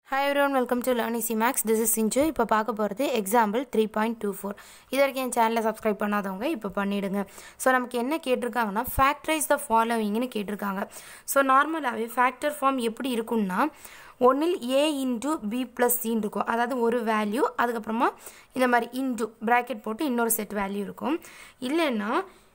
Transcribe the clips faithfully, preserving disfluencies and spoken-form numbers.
Hi everyone, welcome to Learn Easy Max. This is Sinju. இப்போ பார்க்க போகிறது example three point two four. இது வரைக்கும் என் சேனலை சப்ஸ்கிரைப் பண்ணாதவங்க இப்போ பண்ணிடுங்க. ஸோ நமக்கு என்ன கேட்டிருக்காங்கன்னா factorize the followingனு கேட்டிருக்காங்க. ஸோ நார்மலாகவே ஃபேக்டர் ஃபார்ம் எப்படி இருக்குன்னா ஒன்றில் a இன்டூ பி ப்ளஸ் சின்னு இருக்கும். அதாவது ஒரு வேல்யூ அதுக்கப்புறமா இந்த மாதிரி இன்டூ ப்ராக்கெட் போட்டு இன்னொரு செட் வேல்யூ இருக்கும். இல்லைன்னா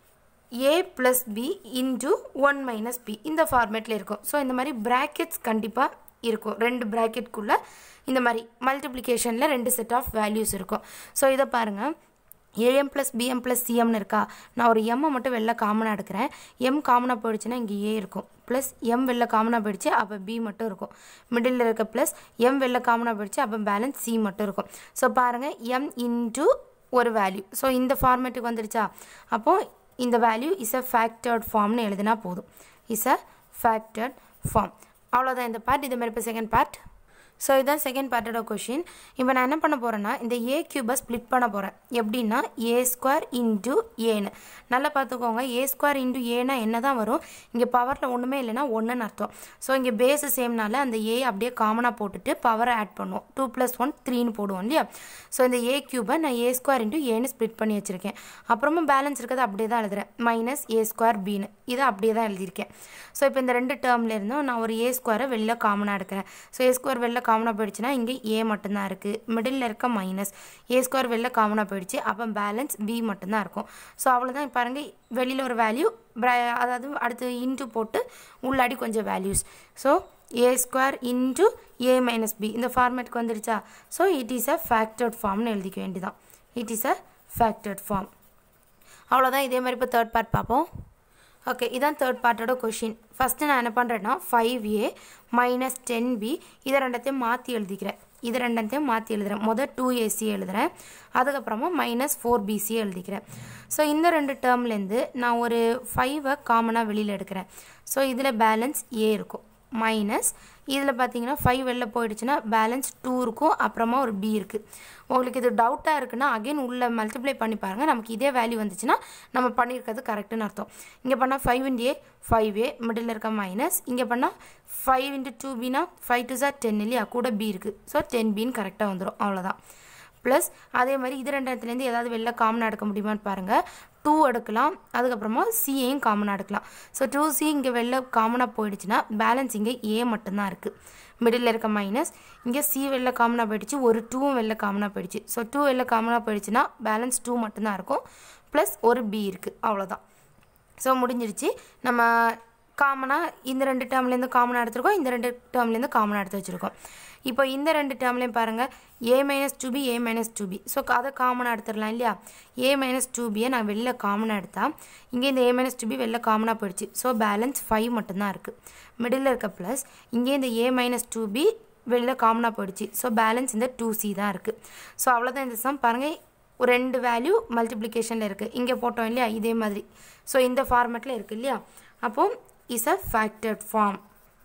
a plus b into one minus b இந்த ஃபார்மேட்டில் இருக்கும். ஸோ இந்த மாதிரி ப்ராக்கெட்ஸ் கண்டிப்பாக இருக்கும். ரெண்டு ப்ராக்கெட்குள்ளே இந்த மாதிரி மல்டிப்ளிகேஷனில் ரெண்டு செட் ஆஃப் வேல்யூஸ் இருக்கும். ஸோ இதை பாருங்கள், ஏஎம் ப்ளஸ் பிஎம் ப்ளஸ் சிஎம்னு இருக்கா. நான் ஒரு எம்மை மட்டும் வெளில காமனாக எடுக்கிறேன். எம் காமனாக போயிடுச்சுன்னா இங்கே ஏ இருக்கும். ப்ளஸ் எம் வெளில காமனாக போயிடுச்சு அப்போ பி மட்டும் இருக்கும். மிடில் இருக்க ப்ளஸ் எம் வெளில காமனாக போயிடுச்சு அப்போ பேலன்ஸ் சி மட்டும் இருக்கும். ஸோ பாருங்கள், எம் இன்டூ ஒரு வேல்யூ. ஸோ இந்த ஃபார்மேட்டுக்கு வந்துடுச்சா. அப்போது இந்த வேல்யூ இஸ் அ ஃபேக்டர்ட் ஃபார்ம்னு எழுதினா போதும். Is a factored form. அவ்வளோதான் இந்த பார்ட். இதே மாதிரி இப்போ செகண்ட் பார்ட். ஸோ இதுதான் செகண்ட் பார்ட்டோட கொஷின். இப்போ நான் என்ன பண்ண போகிறேன்னா இந்த ஏ கியூபை ஸ்ப்ளிட் பண்ண போகிறேன். எப்படின்னா ஏ ஸ்கொயர் இன்டூ ஏன்னு நல்லா பார்த்துக்கோங்க. ஏ ஸ்கொயர் இன்டூ ஏன்னா என்ன தான் வரும், இங்கே பவரில் ஒன்றுமே இல்லைன்னா ஒன்றுன்னு அர்த்தம். ஸோ இங்கே பேஸு சேம்னால அந்த ஏ அப்படியே காமனாக போட்டுட்டு பவரை ஆட் பண்ணுவோம். டூ ப்ளஸ் ஒன் த்ரீன்னு போடுவோம் இல்லையா. ஸோ இந்த ஏ கியூபை நான் ஏ ஸ்கொயர் இன்டூ ஏன்னு ஸ்ப்ளிட் பண்ணி வச்சுருக்கேன். அப்புறமா பேலன்ஸ் இருக்கிறது அப்படியே தான் எழுதுறேன், மைனஸ் ஏ ஸ்கொயர் பின்னு. இதை அப்படியே தான் எழுதியிருக்கேன். ஸோ இப்போ இந்த ரெண்டு டேர்மில் இருந்தும் நான் ஒரு ஏ ஸ்கொயரை வெளில காமனாக எடுக்கிறேன். ஸோ ஏ ஸ்கொயர் வெளில காமனாக போயிடுச்சுன்னா இங்கே ஏ மட்டும்தான் இருக்குது. மிடில் இருக்க மைனஸ் ஏ ஸ்கொயர் வெளில காமனாக போயிடுச்சு அப்போ பேலன்ஸ் பி மட்டும்தான் இருக்கும். ஸோ அவ்வளோதான். பாருங்கள், வெளியில் ஒரு வேல்யூ, அதாவது அடுத்து இன்ட்டு போட்டு உள்ளாடி கொஞ்சம் values. So a square into a minus b இந்த ஃபார்மேட்டுக்கு வந்துடுச்சா. So it is a factored ஃபார்ம்னு எழுதிக்க வேண்டியதான். It is a factored form. அவ்வளோதான். இதே மாதிரி இப்போ தேர்ட் பார்ட் பார்ப்போம். ஓகே, இதான் தேர்ட் பார்ட்டோட கொஷின். ஃபஸ்ட்டு நான் என்ன பண்ணுறேன்னா five a minus ten b இதை ரெண்டத்தையும் மாற்றி எழுதிக்கிறேன். இது ரெண்டத்தையும் மாற்றி எழுதுகிறேன். மொதல் டூ ஏசி எழுதுகிறேன், அதுக்கப்புறமா மைனஸ் ஃபோர் பிசி எழுதிக்கிறேன். ஸோ இந்த ரெண்டு டேர்ம்லேருந்து நான் ஒரு ஃபைவை காமனாக வெளியில் எடுக்கிறேன். ஸோ இதில் பேலன்ஸ் ஏ இருக்கும். மைனஸ் இதில் பார்த்தீங்கன்னா ஃபைவ் வெளில போயிடுச்சுன்னா பேலன்ஸ் டூ இருக்கும், அப்புறமா ஒரு பி இருக்குது. உங்களுக்கு இது டவுட்டாக இருக்குன்னா அகைன் உள்ளே மல்டிப்ளை பண்ணி பாருங்கள். நமக்கு இதே வேல்யூ வந்துச்சுன்னா நம்ம பண்ணியிருக்கிறது கரெக்டுன்னு அர்த்தம். இங்கே பண்ணால் five into a five a middle இருக்க மைனஸ். இங்கே பண்ணால் ஃபைவ் இன்ட்டு டூ பினா ஃபைவ் டூ சார் டென் இல்லையா, கூட பி இருக்குது. ஸோ டென் பின்னு கரெக்டாக வந்துடும். அவ்வளோதான். ப்ளஸ் அதே மாதிரி இது ரெண்டத்துலேருந்து ஏதாவது வெளில காமனாக எடுக்க முடியுமான்னு பாருங்கள். டூ எடுக்கலாம், அதுக்கப்புறமா சியையும் காமனாக எடுக்கலாம். ஸோ டூ சி இங்கே வெளில காமனாக போயிடுச்சுன்னா பேலன்ஸ் இங்கே ஏ மட்டும்தான் இருக்குது. மிடில் இருக்க மைனஸ் இங்கே சி வெளில காமனாக போயிடுச்சு, ஒரு டூவும் வெளில காமனாக போயிடுச்சு. ஸோ டூ வெளில காமனாக போயிடுச்சுன்னா பேலன்ஸ் டூ மட்டும்தான் இருக்கும், ப்ளஸ் ஒரு பி இருக்குது. அவ்வளோதான். ஸோ முடிஞ்சிடுச்சு. நம்ம காமனாக இந்த ரெண்டு டேர்ம்லேருந்து காமனாக எடுத்துருக்கோம், இந்த ரெண்டு டேர்ம்லேருந்து காமனாக எடுத்து வச்சுருக்கோம். இப்போ இந்த ரெண்டு டேர்ம்லேயும் பாருங்கள், a minus two b a minus two b. So அதை காமனாக எடுத்துடலாம் இல்லையா. ஏ மைனஸ் டூ பியை நான் வெளில காமனாக எடுத்தால் இங்கே இந்த ஏ மைனஸ் டூ பி வெளில காமனாக போயிடுச்சு. ஸோ பேலன்ஸ் ஃபைவ் மட்டும்தான் இருக்குது. மிடில் இருக்க ப்ளஸ் இங்கே இந்த ஏ மைனஸ் டூ பி வெளில காமனாக போயிடுச்சு. ஸோ பேலன்ஸ் இந்த டூ சி தான் இருக்குது. ஸோ அவ்வளோதான் இந்த சம். பாருங்கள், ஒரு ரெண்டு வேல்யூ மல்டிப்ளிகேஷனில் இருக்குது. இங்கே போட்டோம் இல்லையா, இதே மாதிரி. ஸோ இந்த ஃபார்மேட்டில் இருக்குது இல்லையா. அப்போது இஸ் அ ஃபேக்டர்ட் ஃபார்ம்.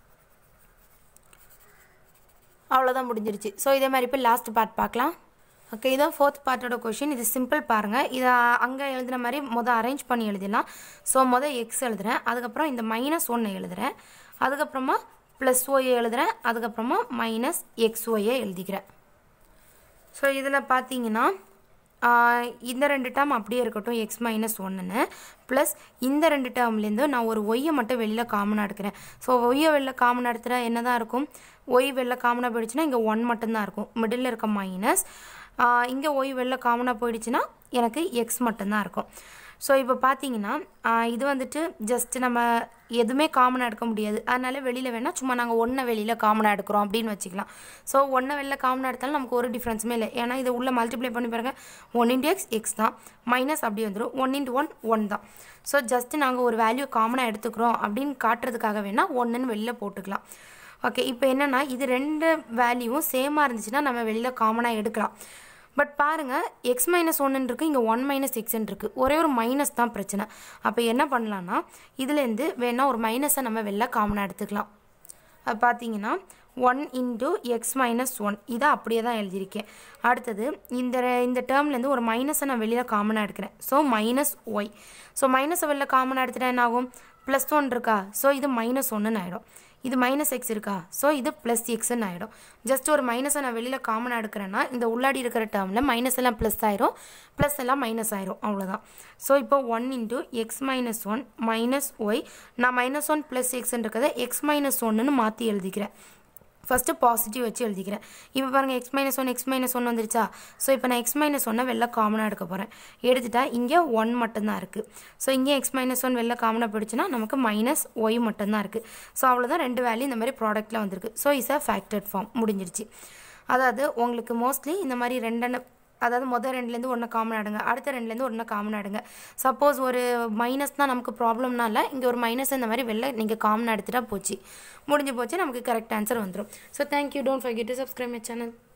அவ்வளோதான், முடிஞ்சிருச்சு. ஸோ இதே மாதிரி இப்போ லாஸ்ட் பார்ட் பார்க்கலாம். ஓகே, இதான் ஃபோர்த் பார்ட்டோட கொஷின். இது சிம்பிள் பாருங்கள். இதை அங்கே எழுதுன மாதிரி மொதல் அரேஞ்ச் பண்ணி எழுதிடலாம். ஸோ மொதல் எக்ஸ் எழுதுகிறேன், அதுக்கப்புறம் இந்த மைனஸ் ஒன்று எழுதுகிறேன், அதுக்கப்புறமா ப்ளஸ் ஒய்யை எழுதுகிறேன், அதுக்கப்புறமா மைனஸ் எக்ஸ் ஒய்யை எழுதிக்கிறேன். ஸோ இதில் பார்த்தீங்கன்னா இந்த ரெண்டு டேர்ம் அப்படியே இருக்கட்டும், எக்ஸ் மைனஸ் ஒன்றுன்னு. ப்ளஸ் இந்த ரெண்டு டேர்ம்லேருந்து நான் ஒரு ஒய்யை மட்டும் வெளியில் காமனாக எடுக்கிறேன். ஸோ ஒய்யை வெளில காமனாக எடுத்துகிற என்ன தான் இருக்கும், ஒய் வெளில காமனாக போயிடுச்சுன்னா இங்கே ஒன் மட்டும்தான் இருக்கும். மிடில் இருக்க மைனஸ் இங்கே ஒய் வெளில காமனாக போயிடுச்சுன்னா எனக்கு எக்ஸ் மட்டும்தான் இருக்கும். ஸோ இப்போ பார்த்தீங்கன்னா இது வந்துட்டு ஜஸ்ட்டு நம்ம எதுவுமே காமனாக எடுக்க முடியாது, அதனால வெளியில் வேணால் சும்மா நாங்கள் ஒன்றை வெளியில் காமனாக எடுக்கிறோம் அப்படின்னு வச்சுக்கலாம். ஸோ ஒன்றை வெளியில் காமனாக எடுத்தாலும் நமக்கு ஒரு டிஃப்ரென்ஸுமே இல்லை, ஏன்னா இதை உள்ளே மல்டிப்ளை பண்ணி பாருங்க. ஒன் இன்ட்டு எக்ஸ் எக்ஸ் தான், மைனஸ் அப்படி வந்துடும். ஒன் இன்ட்டு ஒன் ஒன் தான். ஸோ ஜஸ்ட்டு நாங்கள் ஒரு வேல்யூ காமனாக எடுத்துக்கிறோம் அப்படின்னு காட்டுறதுக்காக வேணால் ஒன்றுன்னு வெளியில் போட்டுக்கலாம். ஓகே, இப்போ என்னென்னா இது ரெண்டு வேல்யூவும் சேமாக இருந்துச்சுன்னா நம்ம வெளியில் காமனாக எடுக்கலாம். பட் பாருங்கள், எக்ஸ் மைனஸ் ஒன்றுன்னு இருக்குது, இங்கே ஒன் மைனஸ் எக்ஸ்ன்னு இருக்குது. ஒரே ஒரு மைனஸ் தான் பிரச்சனை. அப்போ என்ன பண்ணலான்னா இதுலேருந்து வேணால் ஒரு மைனஸை நம்ம வெளில காமனாக எடுத்துக்கலாம். அது பார்த்தீங்கன்னா one into x minus one இதை அப்படியே தான் எழுதியிருக்கேன். அடுத்தது இந்த இந்த டேர்ம்லேருந்து ஒரு மைனஸை நான் வெளியில் காமனாக எடுக்கிறேன். So minus Y. ஸோ மைனஸை வெளில காமனாக எடுத்துகிட்டா என்ன ஆகும், ப்ளஸ் ஒன் இருக்கா. ஸோ இது மைனஸ் ஒன்றுன்னு ஆகிடும். இது மைனஸ் எக்ஸ் இருக்கா, ஸோ இது ப்ளஸ் எக்ஸ்ன்னு ஆகிடும். ஜஸ்ட் ஒரு மைனஸை நான் வெளியில் காமனாக எடுக்கிறேன்னா இந்த உள்ளாடி இருக்கிற டேர்மில் மைனஸ் எல்லாம் ப்ளஸ் ஆயிரும், ப்ளஸ் எல்லாம் மைனஸ் ஆயிரும், அவ்வளோதான். ஸோ இப்போ one into x minus one minus y, நான் மைனஸ் ஒன் ப்ளஸ் எக்ஸ்ன்னு இருக்கிறத எக்ஸ் மைனஸ் ஒன்றுன்னு மாற்றி எழுதிக்கிறேன். ஃபஸ்ட்டு பாசிட்டிவ் வச்சு எழுதிக்கிறேன். இப்போ பாருங்கள் x minus one x minus one வந்துருச்சா. ஸோ இப்போ நான் எக்ஸ் மைனஸ் ஒன்னை வெளில காமனாக எடுக்க போகிறேன். எடுத்துட்டா இங்கே ஒன் மட்டும்தான் இருக்குது. ஸோ இங்கே எக்ஸ் மைனஸ் ஒன் வெளில காமனாக போயிடுச்சுன்னா நமக்கு மைனஸ் ஒய் மட்டும்தான் இருக்குது. ஸோ அவ்வளோதான், ரெண்டு வேல்யூ இந்த மாதிரி ப்ராடக்ட்டில் வந்திருக்கு. So is a factored form, முடிஞ்சிருச்சு. அதாவது உங்களுக்கு மோஸ்ட்லி இந்த மாதிரி ரெண்டெண்ண, அதாவது மொதல் ரெண்டுலேருந்து ஒன்று காமன் ஆடுங்க, அடுத்த ரெண்டுலேருந்து ஒன்று காமன் ஆடுங்க. சப்போஸ் ஒரு மைனஸ் தான் நமக்கு ப்ராப்ளம்னால இங்கே ஒரு மைனஸ் இந்த மாதிரி வெளில நீங்கள் காமன் எடுத்துட்டா போச்சு, முடிஞ்சு போச்சு, நமக்கு கரெக்ட் ஆன்சர் வந்துடும். So thank you, don't forget to subscribe my channel.